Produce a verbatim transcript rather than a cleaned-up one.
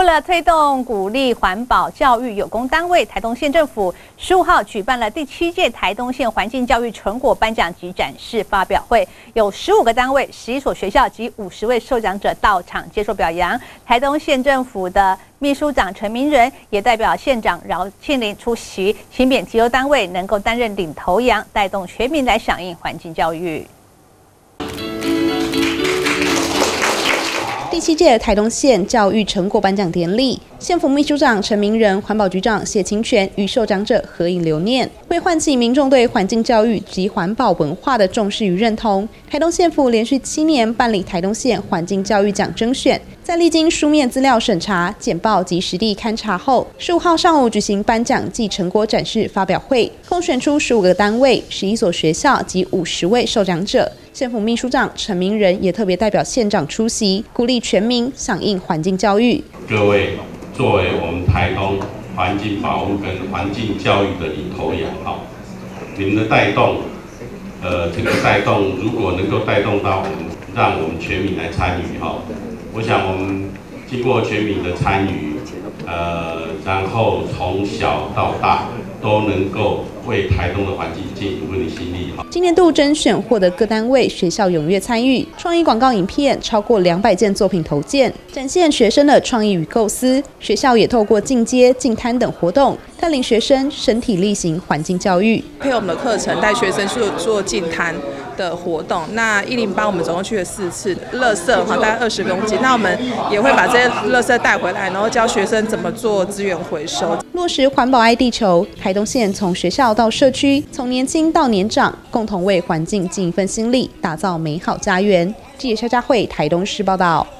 了推动鼓励环保教育，有功单位台东县政府十五号举办了第七届台东县环境教育成果颁奖及展示发表会，有十五个单位、十一所学校及五十位受奖者到场接受表扬。台东县政府的秘书长陈明仁也代表县长饶庆林出席，勤勉提优单位能够担任领头羊，带动全民来响应环境教育。 第七届台东县教育成果颁奖典礼，县府秘书长陈明仁、环保局长谢清泉与受奖者合影留念，为唤起民众对环境教育及环保文化的重视与认同。台东县府连续七年办理台东县环境教育奖征选，在历经书面资料审查、简报及实地勘查后，十五号上午举行颁奖暨成果展示发表会，共选出十五个单位、十一所学校及五十位受奖者。 县府秘书长陈明仁也特别代表县长出席，鼓励全民响应环境教育。 各位作为我们台东环境保护跟环境教育的领头羊，哈，你们的带动，呃，这个带动如果能够带动到我们，让我们全民来参与，哈，我想我们经过全民的参与，呃，然后从小到大都能够 为台东的环境尽一份的心力。 今年度甄选获得各单位、学校踊跃参与，创意广告影片超过两百件作品投件，展现学生的创意与构思。学校也透过进阶、进摊等活动，带领学生身体力行环境教育， 配合我们的课程，带学生做做进摊的活动。那一零八我们总共去了四次，垃圾的话大概二十公斤，那我们也会把这些垃圾带回来，然后教学生怎么做资源回收， 落实环保爱地球。台东县从学校 到社区，从年轻到年长，共同为环境尽一份心力，打造美好家园。记者肖佳慧台东市报道。